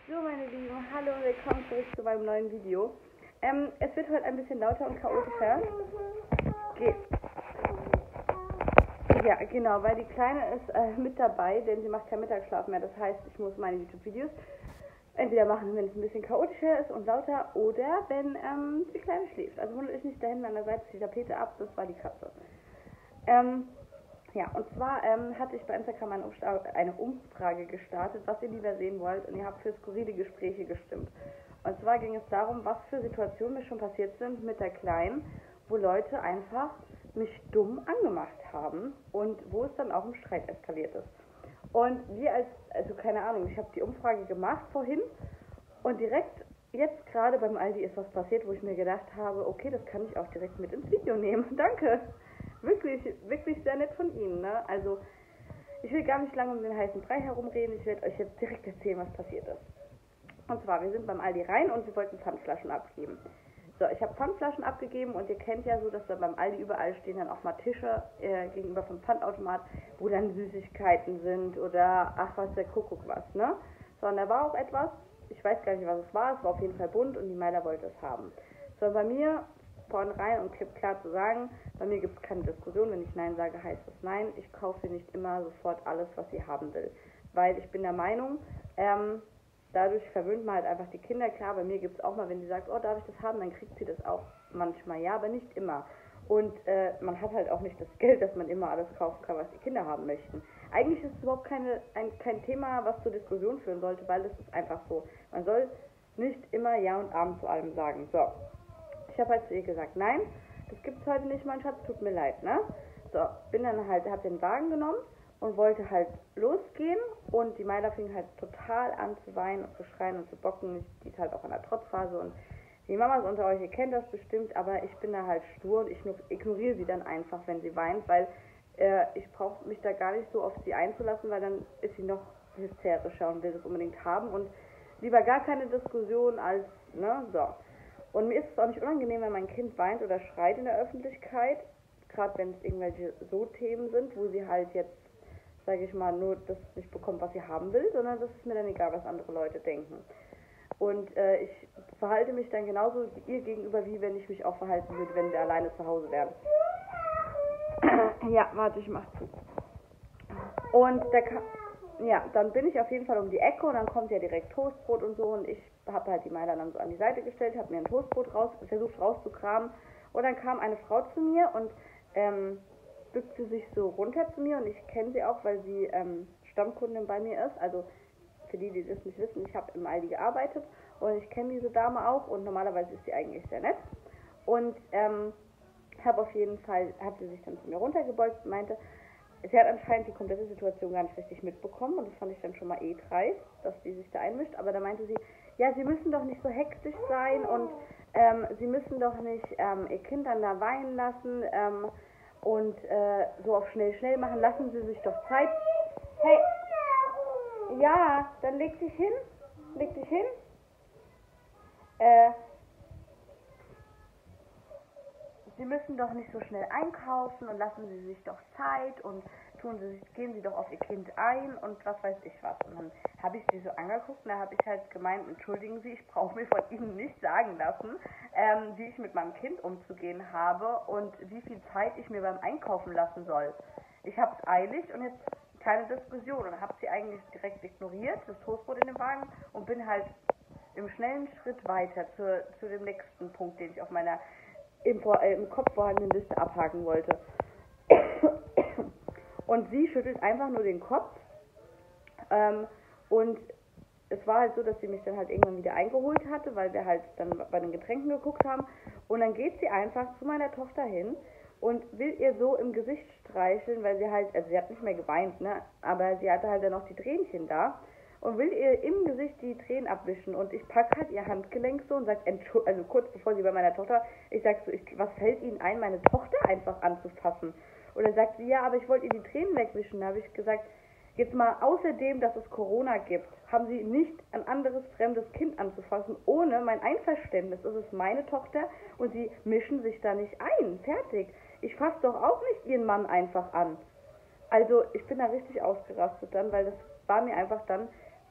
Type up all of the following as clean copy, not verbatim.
So meine Lieben, hallo und willkommen zurück zu meinem neuen Video. Es wird heute ein bisschen lauter und chaotischer. Ja, genau, weil die Kleine ist mit dabei, denn sie macht keinen Mittagsschlaf mehr. Das heißt, ich muss meine YouTube-Videos entweder machen, wenn es ein bisschen chaotischer ist und lauter, oder wenn die Kleine schläft. Also wundert euch nicht, da hinten an der Seite ist die Tapete ab, das war die Katze. Ja, und zwar hatte ich bei Instagram eine Umfrage gestartet, was ihr lieber sehen wollt, und ihr habt für skurrile Gespräche gestimmt. Und zwar ging es darum, was für Situationen mir schon passiert sind mit der Kleinen, wo Leute einfach mich dumm angemacht haben und wo es dann auch im Streit eskaliert ist. Und also keine Ahnung, ich habe die Umfrage gemacht vorhin und direkt jetzt gerade beim Aldi ist was passiert, wo ich mir gedacht habe, okay, das kann ich auch direkt mit ins Video nehmen. Danke. Wirklich, wirklich sehr nett von Ihnen, ne? Also, ich will gar nicht lange um den heißen Brei herumreden, ich werde euch jetzt direkt erzählen, was passiert ist. Und zwar, wir sind beim Aldi rein und sie wollten Pfandflaschen abgeben. So, ich habe Pfandflaschen abgegeben und ihr kennt ja so, dass da beim Aldi überall stehen dann auch mal Tische gegenüber vom Pfandautomat, wo dann Süßigkeiten sind oder ach was der Kuckuck was, ne? So, und da war auch etwas, ich weiß gar nicht, was es war auf jeden Fall bunt und die Meila wollte es haben. So, bei mir vornherein und klipp klar zu sagen, bei mir gibt es keine Diskussion, wenn ich Nein sage, heißt es Nein. Ich kaufe nicht immer sofort alles, was sie haben will, weil ich bin der Meinung, dadurch verwöhnt man halt einfach die Kinder. Klar, bei mir gibt es auch mal, wenn sie sagt, oh, darf ich das haben, dann kriegt sie das auch manchmal, ja, aber nicht immer. Und man hat halt auch nicht das Geld, dass man immer alles kaufen kann, was die Kinder haben möchten. Eigentlich ist es überhaupt kein Thema, was zur Diskussion führen sollte, weil es ist einfach so. Man soll nicht immer Ja und Amen zu allem sagen. So. Ich habe halt zu ihr gesagt, nein, das gibt's heute nicht, mein Schatz, tut mir leid, ne? So, bin dann halt, hab den Wagen genommen und wollte halt losgehen und die Meila fing halt total an zu weinen und zu schreien und zu bocken. Die ist halt auch in der Trotzphase und die Mamas unter euch, ihr kennt das bestimmt, aber ich bin da halt stur und ich ignoriere sie dann einfach, wenn sie weint, weil ich brauche mich da gar nicht so auf sie einzulassen, weil dann ist sie noch hysterischer und will das unbedingt haben und lieber gar keine Diskussion als, ne, so. Und mir ist es auch nicht unangenehm, wenn mein Kind weint oder schreit in der Öffentlichkeit, gerade wenn es irgendwelche so Themen sind, wo sie halt jetzt, sage ich mal, nur das nicht bekommt, was sie haben will, sondern das ist mir dann egal, was andere Leute denken. Und ich verhalte mich dann genauso ihr gegenüber, wie wenn ich mich auch verhalten würde, wenn wir alleine zu Hause wären. Ja, warte, ich mach zu. Und dann bin ich auf jeden Fall um die Ecke und dann kommt ja direkt Toastbrot und so und ich habe halt die Meila dann so an die Seite gestellt, habe mir ein Toastbrot versucht rauszukramen und dann kam eine Frau zu mir und bückte sich so runter zu mir und ich kenne sie auch, weil sie Stammkundin bei mir ist, also für die, die das nicht wissen, ich habe im Aldi gearbeitet und ich kenne diese Dame auch und normalerweise ist sie eigentlich sehr nett und hat sie sich dann zu mir runtergebeugt und meinte, sie hat anscheinend die komplette Situation gar nicht richtig mitbekommen und das fand ich dann schon mal dreist, dass sie sich da einmischt, aber da meinte sie, ja, sie müssen doch nicht so hektisch sein und sie müssen doch nicht ihr Kind dann da weinen lassen und so auf schnell machen, lassen Sie sich doch Zeit. Hey, ja, dann leg dich hin. Sie müssen doch nicht so schnell einkaufen und lassen Sie sich doch Zeit und gehen Sie doch auf Ihr Kind ein und was weiß ich was. Und dann habe ich sie so angeguckt und da habe ich halt gemeint, entschuldigen Sie, ich brauche mir von Ihnen nicht sagen lassen, wie ich mit meinem Kind umzugehen habe und wie viel Zeit ich mir beim Einkaufen lassen soll. Ich habe es eilig und jetzt keine Diskussion und habe sie eigentlich direkt ignoriert, das Toastbrot in dem Wagen und bin halt im schnellen Schritt weiter zu dem nächsten Punkt, den ich auf meiner im Kopf vorhandenen Liste abhaken wollte. Und sie schüttelt einfach nur den Kopf und es war halt so, dass sie mich dann halt irgendwann wieder eingeholt hatte, weil wir halt dann bei den Getränken geguckt haben und dann geht sie einfach zu meiner Tochter hin und will ihr so im Gesicht streicheln, weil sie halt, also sie hat nicht mehr geweint, ne, aber sie hatte halt dann noch die Tränchen da und will ihr im Gesicht die Tränen abwischen und ich packe halt ihr Handgelenk so und sag, also kurz bevor sie bei meiner Tochter, ich sag so, was fällt Ihnen ein, meine Tochter einfach anzufassen? Und dann sagt sie, ja, aber ich wollte ihr die Tränen wegwischen. Da habe ich gesagt, jetzt mal außerdem, dass es Corona gibt, haben Sie nicht ein anderes fremdes Kind anzufassen, ohne mein Einverständnis. Es ist meine Tochter und Sie mischen sich da nicht ein. Fertig. Ich fasse doch auch nicht Ihren Mann einfach an. Also ich bin da richtig ausgerastet dann, weil das war mir einfach dann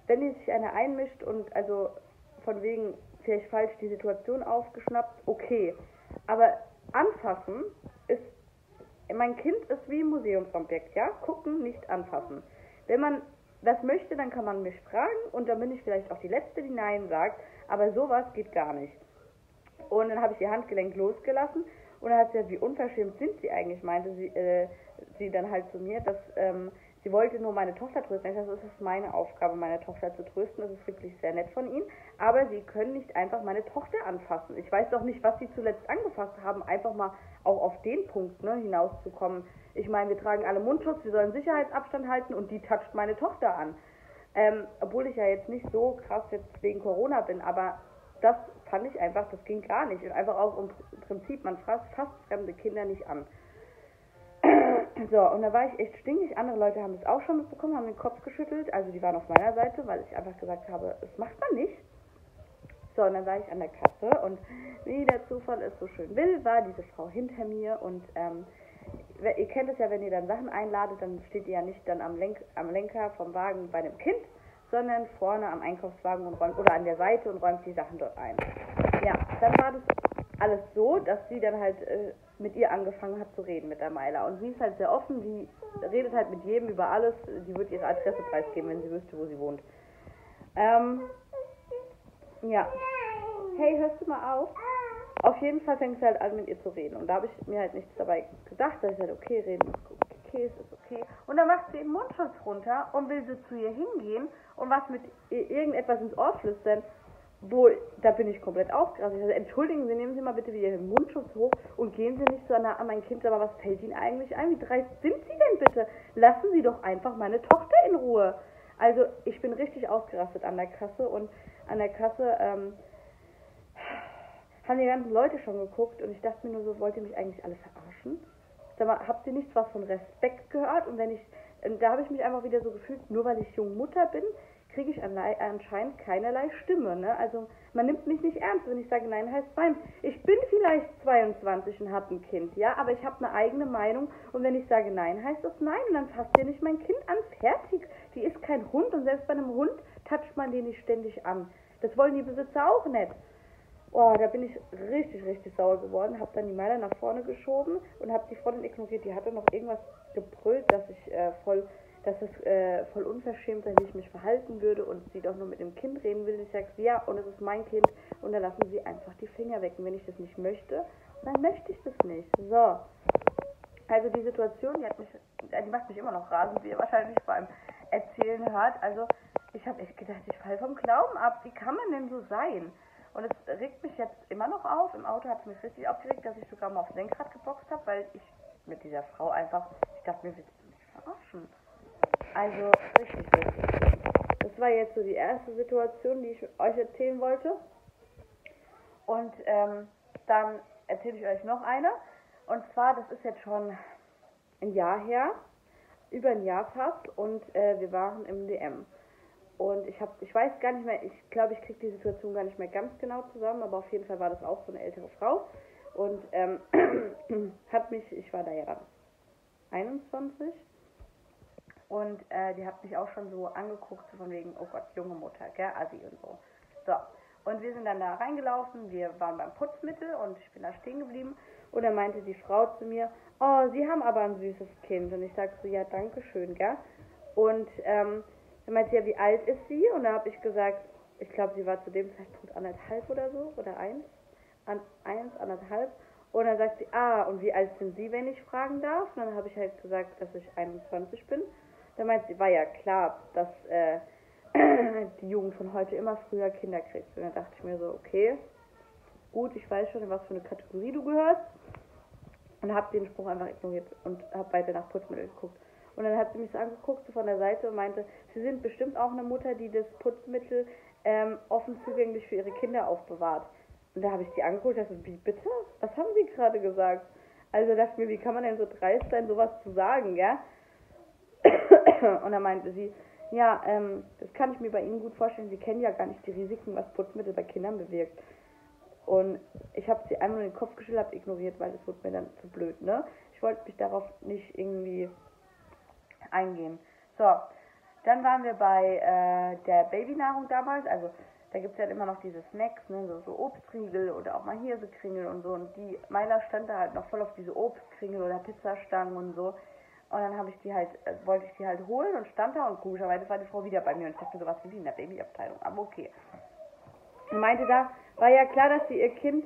wenn sich einer einmischt und also von wegen vielleicht falsch die Situation aufgeschnappt, okay. Aber anfassen ist, mein Kind ist wie ein Museumsobjekt, ja? Gucken, nicht anfassen. Wenn man das möchte, dann kann man mich fragen und dann bin ich vielleicht auch die Letzte, die Nein sagt, aber sowas geht gar nicht. Und dann habe ich ihr Handgelenk losgelassen und dann hat sie gesagt, wie unverschämt sind sie eigentlich, meinte sie dann halt zu mir, dass sie wollte nur meine Tochter trösten. Ich dachte, es ist meine Aufgabe, meine Tochter zu trösten, das ist wirklich sehr nett von ihnen, aber sie können nicht einfach meine Tochter anfassen. Ich weiß doch nicht, was sie zuletzt angefasst haben, einfach mal auch auf den Punkt hinauszukommen. Ich meine, wir tragen alle Mundschutz, wir sollen Sicherheitsabstand halten und die toucht meine Tochter an. Obwohl ich ja jetzt nicht so krass jetzt wegen Corona bin, aber das fand ich einfach, das ging gar nicht. Und einfach auch im Prinzip, man fasst fremde Kinder nicht an. So, und da war ich echt stinkig. Andere Leute haben das auch schon mitbekommen, haben den Kopf geschüttelt. Also die waren auf meiner Seite, weil ich einfach gesagt habe, das macht man nicht. So, und dann war ich an der Kasse und wie der Zufall es so schön will, war diese Frau hinter mir und ihr kennt es ja, wenn ihr dann Sachen einladet, dann steht ihr ja nicht dann am Lenker vom Wagen bei dem Kind, sondern vorne am Einkaufswagen und räumt, oder an der Seite und räumt die Sachen dort ein. Ja, dann war das alles so, dass sie dann halt mit ihr angefangen hat zu reden, mit der Maila. Und sie ist halt sehr offen, die redet halt mit jedem über alles, die wird ihre Adresse preisgeben, wenn sie wüsste, wo sie wohnt. Ja. Hey, hörst du mal auf? Auf jeden Fall fängt sie halt an, mit ihr zu reden. Und da habe ich mir halt nichts dabei gedacht. Da ich halt, okay, reden ist okay, es ist okay. Und dann macht sie den Mundschutz runter und will so zu ihr hingehen und was mit ihr irgendetwas ins Ohr flüstern. Da bin ich komplett aufgeregt. Also, entschuldigen Sie, nehmen Sie mal bitte wieder Ihren Mundschutz hoch und gehen Sie nicht so an mein Kind, aber was fällt Ihnen eigentlich ein? Wie dreist sind Sie denn bitte? Lassen Sie doch einfach meine Tochter in Ruhe. Also, ich bin richtig ausgerastet an der Kasse und an der Kasse, haben die ganzen Leute schon geguckt und ich dachte mir nur so, wollt ihr mich eigentlich alle verarschen? Sag mal, habt ihr nichts was von Respekt gehört? Und da habe ich mich einfach wieder so gefühlt, nur weil ich junge Mutter bin, kriege ich anscheinend keinerlei Stimme, ne? Also man nimmt mich nicht ernst, wenn ich sage, nein heißt nein. Ich bin vielleicht 22 und habe ein Kind, ja, aber ich habe eine eigene Meinung und wenn ich sage nein, heißt das nein und dann fasst ihr nicht mein Kind an, fertig. Die ist kein Hund und selbst bei einem Hund toucht man den nicht ständig an. Das wollen die Besitzer auch nicht. Oh, da bin ich richtig, richtig sauer geworden, habe dann die Meiler nach vorne geschoben und habe die Frau dann ignoriert. Die hatte noch irgendwas gebrüllt, dass es voll unverschämt sei, wie ich mich verhalten würde und sie doch nur mit dem Kind reden will. Ich sage, ja, und es ist mein Kind und dann lassen sie einfach die Finger weg. Und wenn ich das nicht möchte, dann möchte ich das nicht. So. Also die Situation, die macht mich immer noch rasend, wie ihr wahrscheinlich beim Erzählen hört. Also ich habe echt gedacht, ich falle vom Glauben ab. Wie kann man denn so sein? Und es regt mich jetzt immer noch auf. Im Auto hat es mich richtig aufgeregt, dass ich sogar mal aufs Lenkrad geboxt habe, weil ich mit dieser Frau einfach, ich dachte mir, willst du mich verarschen? Also richtig, richtig. Das war jetzt so die erste Situation, die ich euch erzählen wollte. Und dann erzähle ich euch noch eine. Und zwar, das ist jetzt schon ein Jahr her, über ein Jahr fast, und wir waren im DM. Und ich weiß gar nicht mehr, ich glaube, ich kriege die Situation gar nicht mehr ganz genau zusammen, aber auf jeden Fall war das auch so eine ältere Frau. Und ich war da ja dann 21, und die hat mich auch schon so angeguckt, so von wegen, oh Gott, junge Mutter, gell, Assi und so. So, und wir sind dann da reingelaufen, wir waren beim Putzmittel und ich bin da stehen geblieben und dann meinte die Frau zu mir, oh, Sie haben aber ein süßes Kind. Und ich sag so, ja, danke schön, gell. Und dann meinte sie, ja, wie alt ist sie? Und da habe ich gesagt, ich glaube, sie war zu dem Zeitpunkt 1,5 oder so, oder 1, 1,5. Und dann sagt sie, und wie alt sind Sie, wenn ich fragen darf? Und dann habe ich halt gesagt, dass ich 21 bin. Dann meinte sie, war ja klar, dass die Jugend von heute immer früher Kinder kriegt. Und dann dachte ich mir so, okay, gut, ich weiß schon, in was für eine Kategorie du gehörst. Und habe den Spruch einfach ignoriert und habe weiter nach Putzmittel geguckt. Und dann hat sie mich so angeguckt, so von der Seite, und meinte, Sie sind bestimmt auch eine Mutter, die das Putzmittel offen zugänglich für ihre Kinder aufbewahrt. Und da habe ich sie angeguckt und dachte, wie bitte? Was haben Sie gerade gesagt? Also dachte ich mir, wie kann man denn so dreist sein, sowas zu sagen, ja? Und dann meinte sie, ja, das kann ich mir bei Ihnen gut vorstellen, Sie kennen ja gar nicht die Risiken, was Putzmittel bei Kindern bewirkt. Und ich habe sie einmal in den Kopf geschüttelt, habe ignoriert, weil das wurde mir dann zu blöd, ne? Ich wollte mich darauf nicht irgendwie eingehen. So, Dann waren wir bei der Babynahrung damals, also da gibt es ja immer noch diese Snacks, ne, so Obstkringel oder auch mal Hirsekringel und so. Und die Myla stand da halt noch voll auf diese Obstkringel oder Pizzastangen und so. Und dann habe ich die halt, wollte ich die halt holen und stand da und komischerweise war die Frau wieder bei mir und ich dachte so, was will die in der Babyabteilung? Aber okay. Und meinte da, war ja klar, dass sie ihr Kind,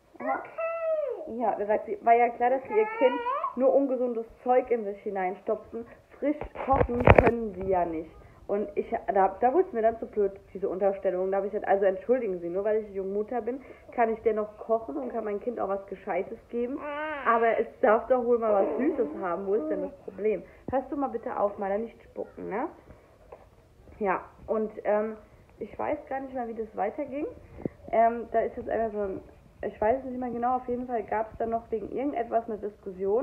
ja, da sagt sie, war ja klar, dass sie ihr Kind nur ungesundes Zeug in sich hineinstopfen. Frisch kochen können sie ja nicht. Und da wurde es mir dann zu blöd, diese Unterstellung. Da habe ich gesagt, also entschuldigen Sie, nur weil ich junge Mutter bin, kann ich dennoch kochen und kann mein Kind auch was Gescheites geben. Aber es darf doch wohl mal was Süßes haben. Wo ist denn das Problem? Hörst du mal bitte auf, mal da nicht spucken, ne? Ja, und ich weiß gar nicht mehr, wie das weiterging. Da ist jetzt einfach so ein, ich weiß nicht mehr genau, auf jeden Fall gab es dann noch wegen irgendetwas eine Diskussion,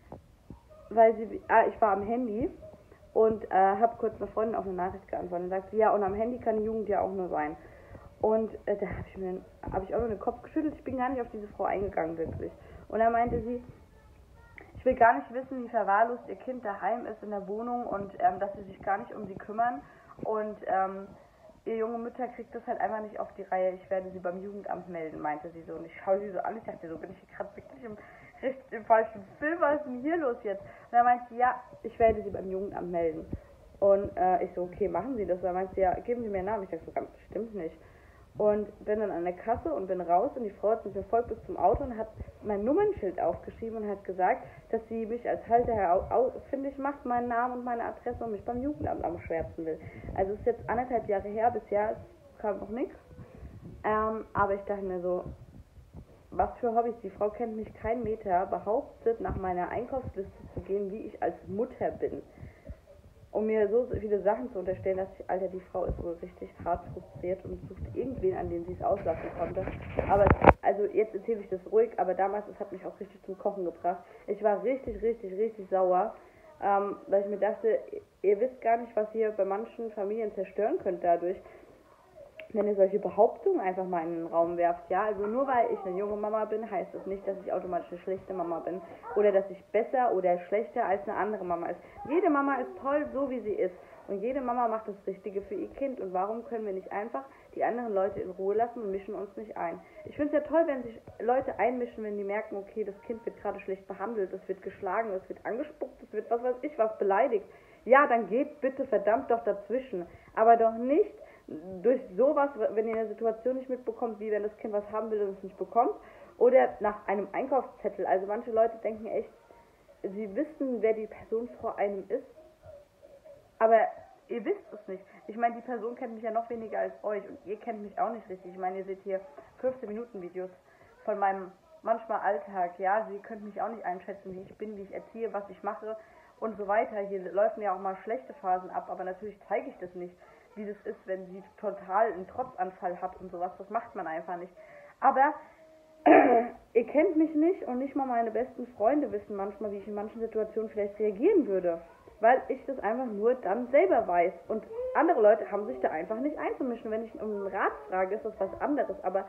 weil ich war am Handy und habe kurz einer Freundin auf eine Nachricht geantwortet und sagte, ja, und am Handy kann die Jugend ja auch nur sein. Und da habe ich auch nur den Kopf geschüttelt, ich bin gar nicht auf diese Frau eingegangen, wirklich. Und dann meinte sie, ich will gar nicht wissen, wie verwahrlost ihr Kind daheim ist in der Wohnung und dass sie sich gar nicht um sie kümmern und ihr junge Mütter kriegt das halt einfach nicht auf die Reihe, ich werde sie beim Jugendamt melden, meinte sie so. Und ich schaue sie so an, ich dachte so, bin ich hier gerade wirklich im falschen Film, was ist denn hier los jetzt? Und dann meinte sie, ja, ich werde sie beim Jugendamt melden. Und ich so, okay, machen Sie das. Und dann meinte sie, ja, geben Sie mir einen Namen. Ich dachte so, ganz bestimmt nicht. Und bin dann an der Kasse und bin raus und die Frau hat mich verfolgt bis zum Auto und hat mein Nummernschild aufgeschrieben und hat gesagt, dass sie mich als Halter ausfindig macht, meinen Namen und meine Adresse und mich beim Jugendamt anschwärzen will. Also es ist jetzt 1,5 Jahre her, bisher kam noch nichts. Aber ich dachte mir so, was für Hobbys, die Frau kennt mich keinen Meter, behauptet nach meiner Einkaufsliste zu gehen, wie ich als Mutter bin. Um mir so viele Sachen zu unterstellen, dass ich, Alter, die Frau ist wohl richtig hart frustriert und sucht irgendwen, an den sie es auslassen konnte. Aber, also jetzt erzähle ich das ruhig, aber damals, es hat mich auch richtig zum Kochen gebracht. Ich war richtig, richtig, richtig sauer, weil ich mir dachte, ihr wisst gar nicht, was ihr bei manchen Familien zerstören könnt dadurch, wenn ihr solche Behauptungen einfach mal in den Raum werft, ja, also nur weil ich eine junge Mama bin, heißt das nicht, dass ich automatisch eine schlechte Mama bin oder dass ich besser oder schlechter als eine andere Mama ist. Jede Mama ist toll, so wie sie ist und jede Mama macht das Richtige für ihr Kind und warum können wir nicht einfach die anderen Leute in Ruhe lassen und mischen uns nicht ein? Ich finde es ja toll, wenn sich Leute einmischen, wenn die merken, okay, das Kind wird gerade schlecht behandelt, es wird geschlagen, es wird angespuckt, es wird was weiß ich was beleidigt. Ja, dann geht bitte verdammt doch dazwischen, aber doch nicht durch sowas, wenn ihr eine Situation nicht mitbekommt, wie wenn das Kind was haben will und es nicht bekommt, oder nach einem Einkaufszettel. Also manche Leute denken echt, sie wissen, wer die Person vor einem ist, aber ihr wisst es nicht. Ich meine, die Person kennt mich ja noch weniger als euch und ihr kennt mich auch nicht richtig. Ich meine, ihr seht hier 15-Minuten-Videos von meinem manchmal Alltag, ja, sie könnt mich auch nicht einschätzen, wie ich bin, wie ich erziehe, was ich mache und so weiter. Hier laufen ja auch mal schlechte Phasen ab, aber natürlich zeige ich das nicht, wie das ist, wenn sie total einen Trotzanfall hat und sowas. Das macht man einfach nicht. Aber ihr kennt mich nicht und nicht mal meine besten Freunde wissen manchmal, wie ich in manchen Situationen vielleicht reagieren würde. Weil ich das einfach nur dann selber weiß. Und andere Leute haben sich da einfach nicht einzumischen. Wenn ich um einen Rat frage, ist das was anderes. Aber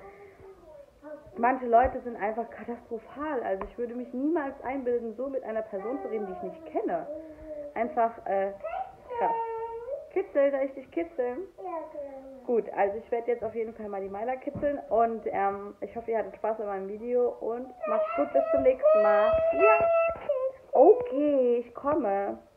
manche Leute sind einfach katastrophal. Also ich würde mich niemals einbilden, so mit einer Person zu reden, die ich nicht kenne. Einfach, krass. Kitzel, soll ich dich kitzeln? Ja, genau. Gut, also ich werde jetzt auf jeden Fall mal die Myla kitzeln und ich hoffe, ihr hattet Spaß bei meinem Video und macht's gut, bis zum nächsten Mal. Ja, okay, ich komme.